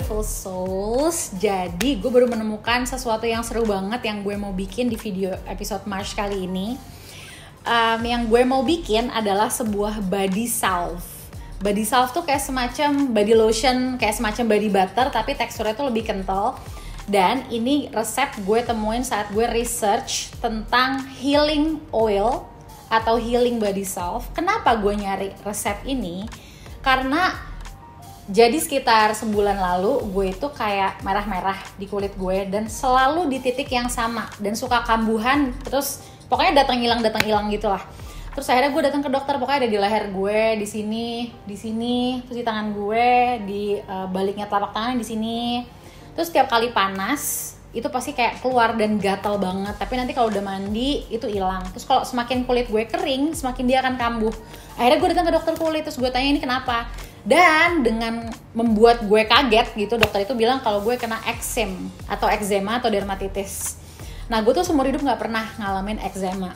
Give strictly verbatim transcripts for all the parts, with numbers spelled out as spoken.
beautiful souls. Jadi gue baru menemukan sesuatu yang seru banget yang gue mau bikin di video episode March kali ini. um, Yang gue mau bikin adalah sebuah body salve. Body salve tuh kayak semacam body lotion, kayak semacam body butter, tapi teksturnya tuh lebih kental. Dan ini resep gue temuin saat gue research tentang healing oil atau healing body salve. Kenapa gue nyari resep ini? Karena jadi sekitar sebulan lalu gue itu kayak merah-merah di kulit gue dan selalu di titik yang sama dan suka kambuhan, terus pokoknya datang hilang datang hilang gitulah. Terus akhirnya gue datang ke dokter, pokoknya ada di leher gue, di sini, di sini, terus di tangan gue, di uh, baliknya telapak tangan di sini. Terus setiap kali panas itu pasti kayak keluar dan gatal banget. Tapi nanti kalau udah mandi itu hilang. Terus kalau semakin kulit gue kering, semakin dia akan kambuh. Akhirnya gue datang ke dokter kulit, terus gue tanya ini kenapa. Dan dengan membuat gue kaget gitu, dokter itu bilang kalau gue kena eksem atau eczema atau dermatitis. Nah, gue tuh seumur hidup nggak pernah ngalamin eczema.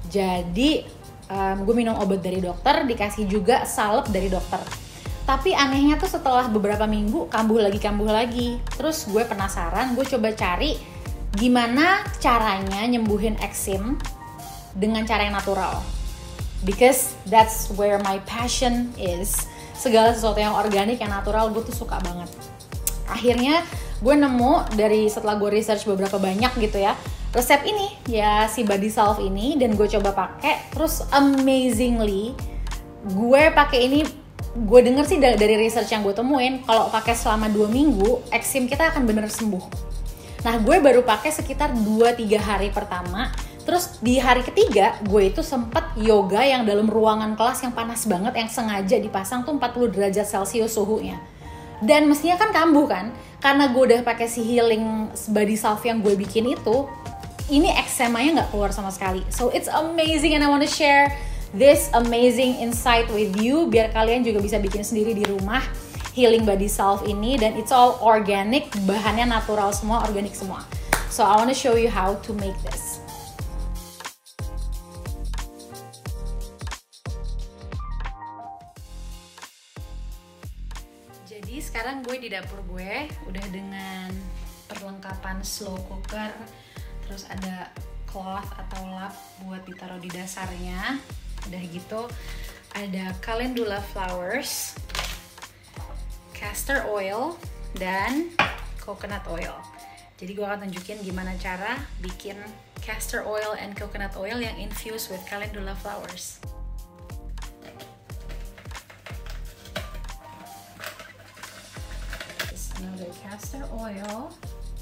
Jadi um, gue minum obat dari dokter, dikasih juga salep dari dokter. Tapi anehnya tuh setelah beberapa minggu kambuh lagi kambuh lagi. Terus gue penasaran, gue coba cari gimana caranya nyembuhin eksem dengan cara yang natural. Because that's where my passion is. Segala sesuatu yang organik, yang natural, gue tuh suka banget. Akhirnya gue nemu dari setelah gue research beberapa banyak gitu ya, resep ini ya si body salve ini, dan gue coba pakai. Terus amazingly gue pakai ini, gue denger sih dari, dari research yang gue temuin kalau pakai selama dua minggu eksim kita akan bener sembuh. Nah, gue baru pakai sekitar dua tiga hari pertama. Terus di hari ketiga gue itu sempet yoga yang dalam ruangan kelas yang panas banget, yang sengaja dipasang tuh empat puluh derajat celcius suhunya. Dan mestinya kan kambuh kan, karena gue udah pakai si healing body salve yang gue bikin itu, ini eksemanya nggak keluar sama sekali. So it's amazing and I want to share this amazing insight with you biar kalian juga bisa bikin sendiri di rumah healing body salve ini. Dan it's all organic, bahannya natural semua, organik semua. So I want to show you how to make this. Jadi sekarang gue di dapur gue udah dengan perlengkapan slow cooker, terus ada cloth atau lap buat ditaruh di dasarnya. Udah gitu ada calendula flowers, castor oil, dan coconut oil. Jadi gue akan tunjukin gimana cara bikin castor oil and coconut oil yang infused with calendula flowers. Another castor oil.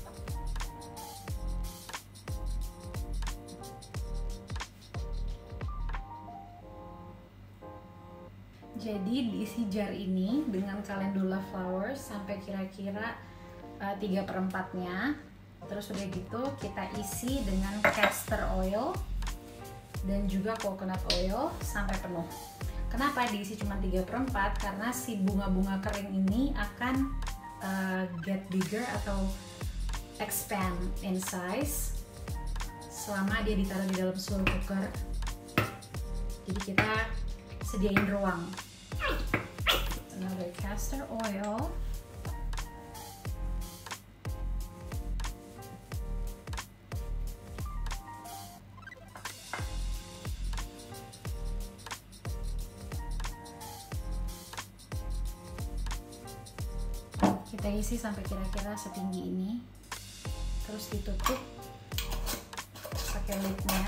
Jadi diisi jar ini dengan calendula flowers sampai kira-kira uh, tiga per empatnya. Terus udah gitu kita isi dengan castor oil dan juga coconut oil sampai penuh. Kenapa diisi cuma tiga per empat? Karena si bunga-bunga kering ini akan Uh, get bigger atau expand in size selama dia ditaruh di dalam slow cooker. Jadi kita sediain ruang. Another castor oil. Kita isi sampai kira-kira setinggi ini, terus ditutup pakai lidnya.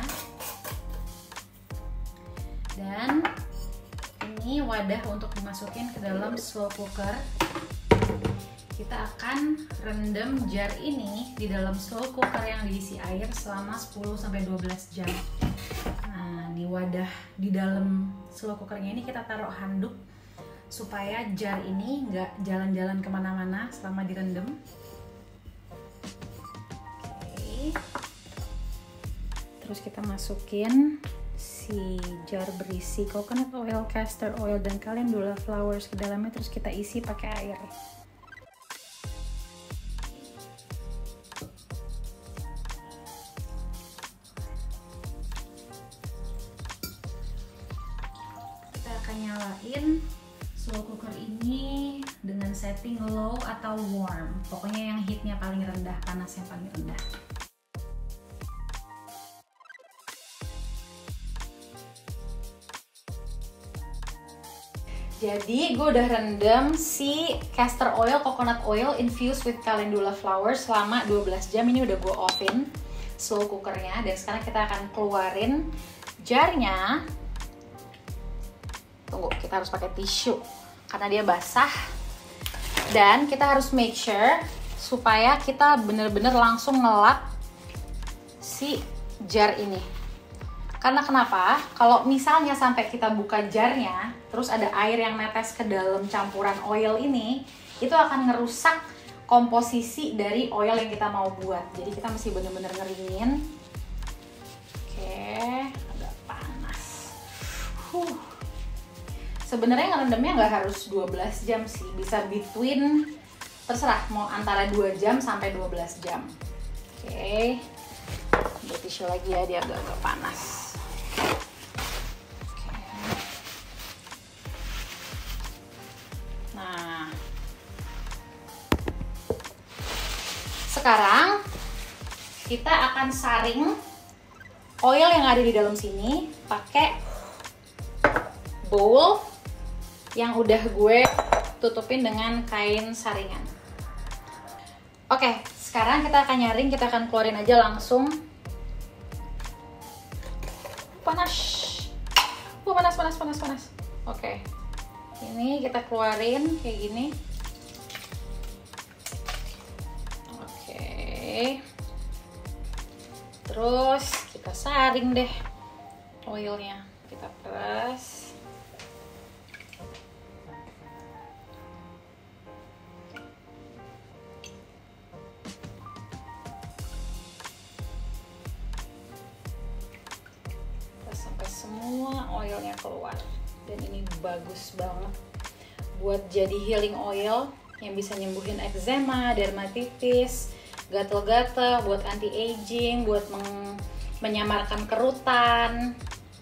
Dan ini wadah untuk dimasukin ke dalam slow cooker. Kita akan rendam jar ini di dalam slow cooker yang diisi air selama sepuluh sampai dua belas jam. Nah, di wadah di dalam slow cookernya ini kita taruh handuk supaya jar ini nggak jalan-jalan kemana-mana selama direndam. Oke. Terus kita masukin si jar berisi coconut oil, castor oil, dan calendula flowers ke dalamnya. Terus kita isi pakai air. Kita akan nyalain slow cooker ini dengan setting low atau warm, pokoknya yang heatnya paling rendah, panasnya paling rendah. Jadi gue udah rendam si castor oil, coconut oil infused with calendula flowers selama dua belas jam. Ini udah gue oven slow cookernya, dan sekarang kita akan keluarin jarnya. Tunggu, kita harus pakai tisu karena dia basah. Dan kita harus make sure supaya kita bener-bener langsung ngelap si jar ini. Karena kenapa? Kalau misalnya sampai kita buka jarnya, terus ada air yang netes ke dalam campuran oil ini, itu akan ngerusak komposisi dari oil yang kita mau buat. Jadi kita mesti bener-bener ngeringin. Oke, agak panas. Huh. Sebenarnya ngerendamnya nggak harus dua belas jam sih, bisa between, terserah mau antara dua jam sampai dua belas jam. Oke, ambil tisu lagi ya, dia agak-agak panas. Nah, sekarang kita akan saring oil yang ada di dalam sini pakai bowl yang udah gue tutupin dengan kain saringan. Oke, sekarang kita akan nyaring, kita akan keluarin aja langsung. Panas, uh, panas, panas, panas, panas. Oke, ini kita keluarin kayak gini. Oke, terus kita saring deh oilnya, kita peras. Sampai semua oilnya keluar. Dan ini bagus banget buat jadi healing oil yang bisa nyembuhin eczema, dermatitis, gatal-gatal, buat anti aging, buat meng menyamarkan kerutan,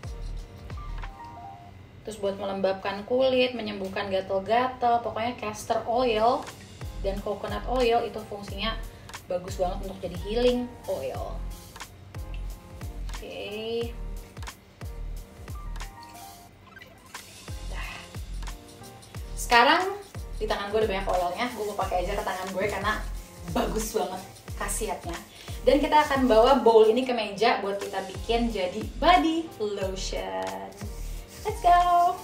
terus buat melembabkan kulit, menyembuhkan gatal-gatal. Pokoknya castor oil dan coconut oil itu fungsinya bagus banget untuk jadi healing oil. Oke. Okay. Sekarang di tangan gue udah banyak oilnya, gue mau pakai aja ke tangan gue karena bagus banget khasiatnya. Dan kita akan bawa bowl ini ke meja buat kita bikin jadi body lotion. Let's go!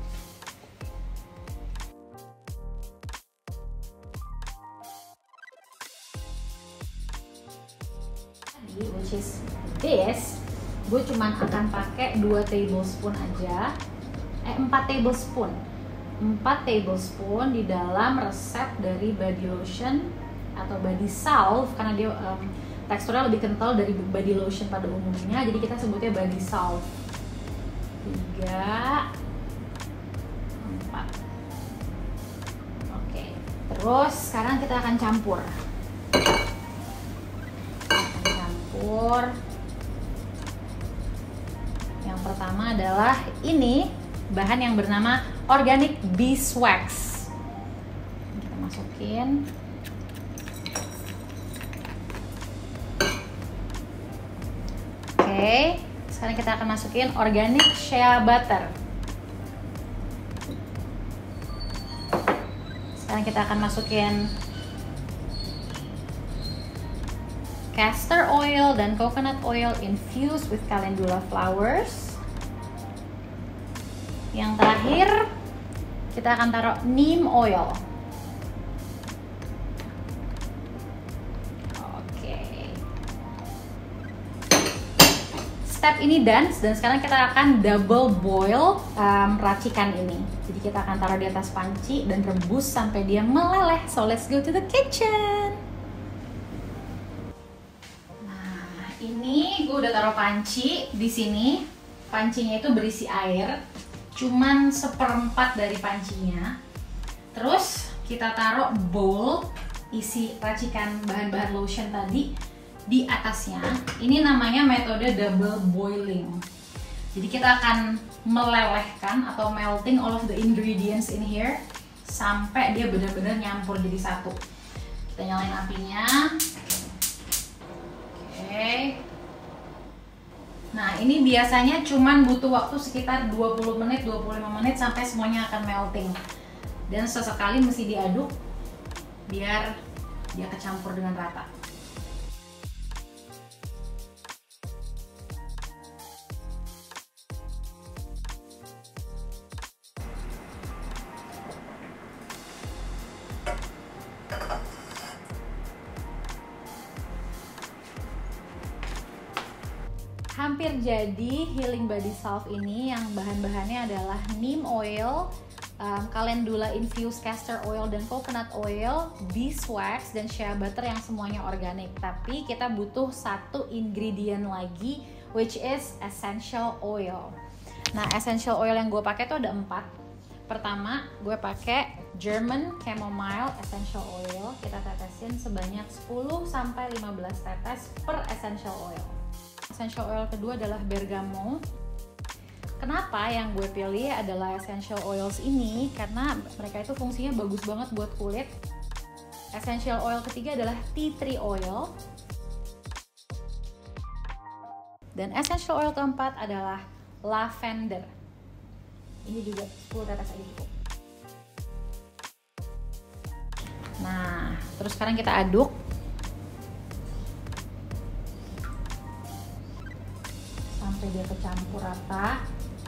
Which is this, gue cuman akan pakai dua tablespoon aja, eh empat tablespoon. empat tablespoon di dalam resep dari body lotion atau body salve, karena dia um, teksturnya lebih kental dari body lotion pada umumnya, jadi kita sebutnya body salve. tiga, empat. Oke, terus sekarang kita akan campur. Kita akan campur. Yang pertama adalah ini, bahan yang bernama organic beeswax. Kita masukin. Oke, sekarang kita akan masukin organic shea butter. Sekarang kita akan masukin castor oil dan coconut oil infused with calendula flowers. Yang terakhir, kita akan taruh neem oil. Oke. Step ini done, dan sekarang kita akan double boil um, racikan ini. Jadi kita akan taruh di atas panci dan rebus sampai dia meleleh. So let's go to the kitchen. Nah, ini gue udah taruh panci di sini. Pancinya itu berisi air, cuman seperempat dari pancinya. Terus kita taruh bowl isi racikan bahan-bahan lotion tadi di atasnya. Ini namanya metode double boiling. Jadi kita akan melelehkan atau melting all of the ingredients in here sampai dia benar-benar nyampur jadi satu. Kita nyalain apinya. Oke. Nah, ini biasanya cuman butuh waktu sekitar dua puluh menit, dua puluh lima menit sampai semuanya akan melting. Dan sesekali mesti diaduk biar dia kecampur dengan rata. Hampir jadi healing body salve ini, yang bahan-bahannya adalah neem oil, um, calendula infused castor oil dan coconut oil, beeswax dan shea butter yang semuanya organik. Tapi kita butuh satu ingredient lagi, which is essential oil. Nah, essential oil yang gue pakai tuh ada empat. Pertama, gue pakai German chamomile essential oil. Kita tetesin sebanyak sepuluh sampai lima belas tetes per essential oil. Essential oil kedua adalah bergamot. Kenapa yang gue pilih adalah essential oils ini? Karena mereka itu fungsinya bagus banget buat kulit. Essential oil ketiga adalah tea tree oil. Dan essential oil keempat adalah lavender. Ini juga sepuluh tetes aja cukup. Nah, terus sekarang kita aduk. Sampai dia kecampur rata.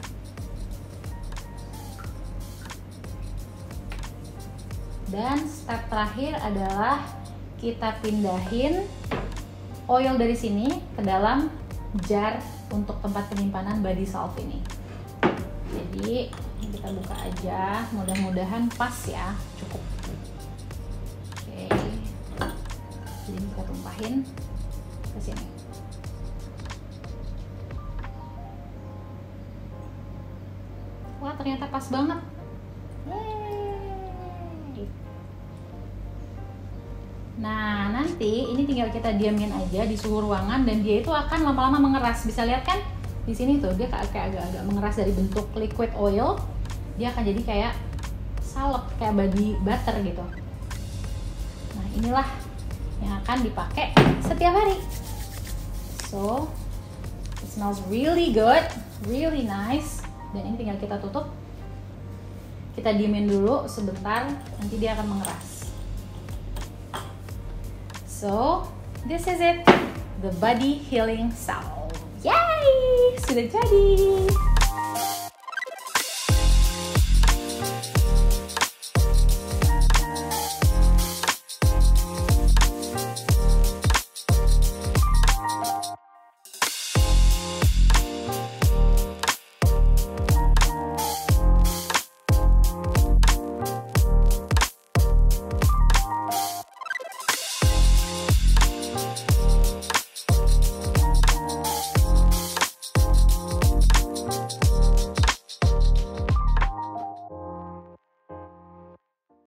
Dan step terakhir adalah kita pindahin oil dari sini ke dalam jar untuk tempat penyimpanan body salve ini. Jadi kita buka aja, mudah-mudahan pas ya, cukup. Oke, jadi kita tumpahin ke sini. Wah, ternyata pas banget. Yeay. Nah, nanti ini tinggal kita diamin aja di suhu ruangan dan dia itu akan lama-lama mengeras. Bisa lihat kan? Di sini tuh dia kayak agak-agak mengeras dari bentuk liquid oil. Dia akan jadi kayak salep, kayak body butter gitu. Nah, inilah yang akan dipakai setiap hari. So, it smells really good, really nice. Dan ini tinggal kita tutup, kita diemin dulu sebentar, nanti dia akan mengeras. So, this is it, the body healing salve. Yay! Sudah jadi!